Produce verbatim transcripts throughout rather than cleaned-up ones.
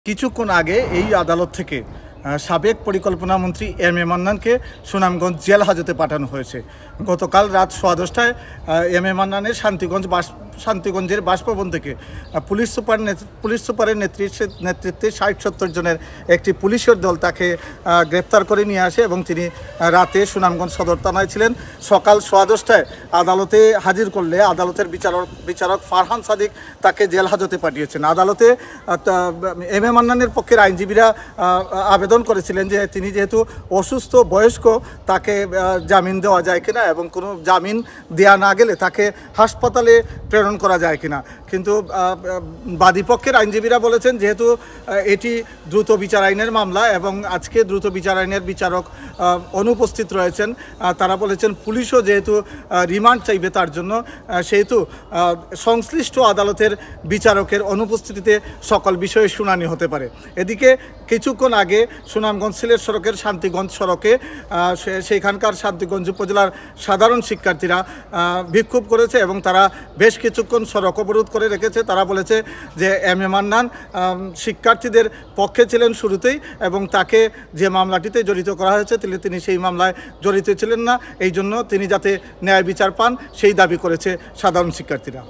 কিছুক্ষণ আগে এই আদালত থেকে সাবেক পরিকল্পনা মন্ত্রী এম এ মান্নানকে সুনামগঞ্জ জেল হাজতে পাঠানো হয়েছে। গতকাল রাত সোয়া দশটায় এম এ মান্নানের শান্তিগঞ্জ বাস শান্তিগঞ্জের বাসভবন থেকে পুলিশ সুপার পুলিশ সুপারের নেতৃত্বে নেতৃত্বে ষাট সত্তর জনের একটি পুলিশের দল তাকে গ্রেপ্তার করে নিয়ে আসে এবং তিনি রাতে সুনামগঞ্জ সদর থানায় ছিলেন। সকাল সোয়া দশটায় আদালতে হাজির করলে আদালতের বিচারক বিচারক ফারহান সাদিক তাকে জেল হাজতে পাঠিয়েছেন। আদালতে এম এ মান্নানের পক্ষের আইনজীবীরা আবেদন করেছিলেন যে তিনি যেহেতু অসুস্থ বয়স্ক তাকে জামিন দেওয়া যায় কিনা এবং কোনো জামিন দেওয়া না গেলে তাকে হাসপাতালে প্রেরণ করা যায় কিনা, কিন্তু বাদীপক্ষের আইনজীবীরা বলেছেন যেহেতু এটি দ্রুত বিচার আইনের মামলা এবং আজকে দ্রুত বিচার আইনের বিচারক অনুপস্থিত রয়েছেন, তারা বলেছেন পুলিশও যেহেতু রিমান্ড চাইবে তার জন্য সেহেতু সংশ্লিষ্ট আদালতের বিচারকের অনুপস্থিতিতে সকল বিষয়ে শুনানি হতে পারে। এদিকে কিছুক্ষণ আগে সুনামগঞ্জ সিলেট সড়কের শান্তিগঞ্জ সড়কে সেইখানকার শান্তিগঞ্জ উপজেলার সাধারণ শিক্ষার্থীরা বিক্ষোভ করেছে এবং তারা বেশ কিছুক্ষণ সড়ক অবরোধ করে রেখেছে। তারা বলেছে যে এম এ মান্নান শিক্ষার্থীদের পক্ষে ছিলেন শুরুতেই এবং তাকে যে মামলাটিতে জড়িত করা হয়েছে তিনি সেই মামলায় জড়িত ছিলেন না, এই জন্য তিনি যাতে ন্যায় বিচার পান সেই দাবি করেছে সাধারণ শিক্ষার্থীরা।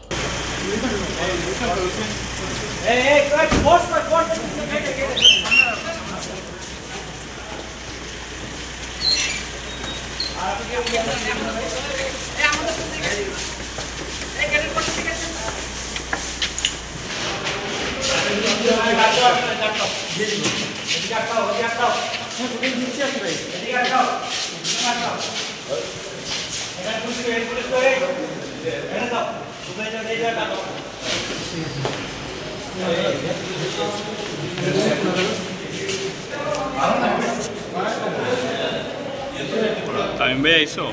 También ve eso.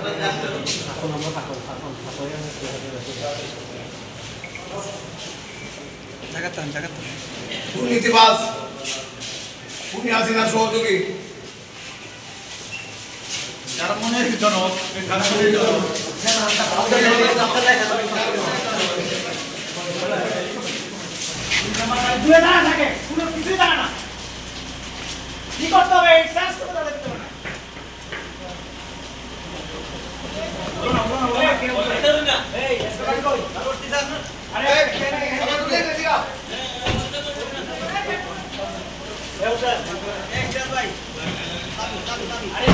জাগাতাম জাগাতাম দুর্নীতিবাজ খুনি হাসিনার সহযোগী যারা মনের ভিতর দূরে না থাকে কোনো কিছুই জানে না কি করতে হবে সেন্স করতে হবে এই এসে কই আরে খাবার তুলে দে দিগা এই স্যার এক জন ভাই আরে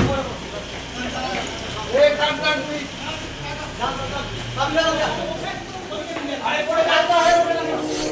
এই কাম কাম তুই কাম কাম কাম আরে পড়ে যাও